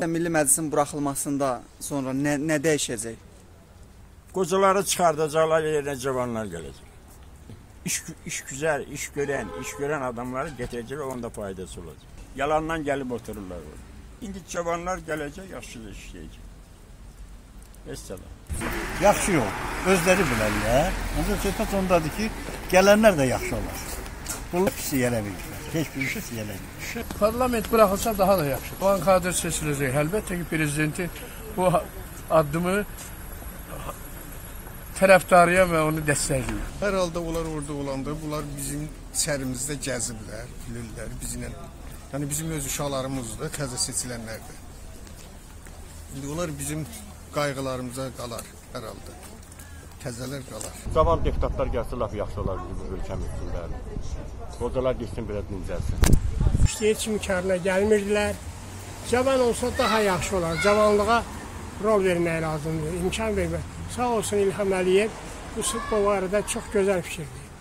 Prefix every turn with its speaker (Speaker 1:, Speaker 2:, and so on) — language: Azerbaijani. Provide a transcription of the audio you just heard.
Speaker 1: Milli Məclisin buraxılmasında sonra nə dəyişəcək?
Speaker 2: Qocaları çıxardacaqlar, yerine cavanlar gələcək. İş güzel, iş görən adamları gətirəcək, onda faydası olacaq. Yalandan gəlib otururlar orada. İndi cavanlar gələcək, yaxşı da işləyəcək. Vesselam.
Speaker 3: Yaxşı yox, özləri bilərlər. Ancaq söhbət ondadır ki, gələnlər də yaxşı olar. Bunlar pis eləməyirlər. Heç bir şey eləməyir.
Speaker 4: Parlament buraxılsa daha da yaxşı. O an kadr seçiləcək. Əlbəttə ki, prezidenti bu addımı tərəfdarıyam və onu dəstəkləyir.
Speaker 5: Hər halda onlar orada olanda, bunlar bizim içərimizdə gəziblər, bilirlər bizimlə. Yəni bizim öz uşaqlarımızdır, təzə seçilənlərdir. İndi onlar bizim qayğılarımıza qalar hər halda. Təzələr qalar.
Speaker 6: Cavan deputatlar gəlsə laf yaxşı olar bizim ölkəmiz üçün bəli. Qocalar getsin biraz dincəlsin.
Speaker 7: İşləyir kimkarına gəlmirdilər. Cavan olsa daha yaxşı olar. Cavanlığa rol vermək lazımdır, imkan vermək. Sağ olsun İlham Əliyev bu barədə çox gözəl fikirdir.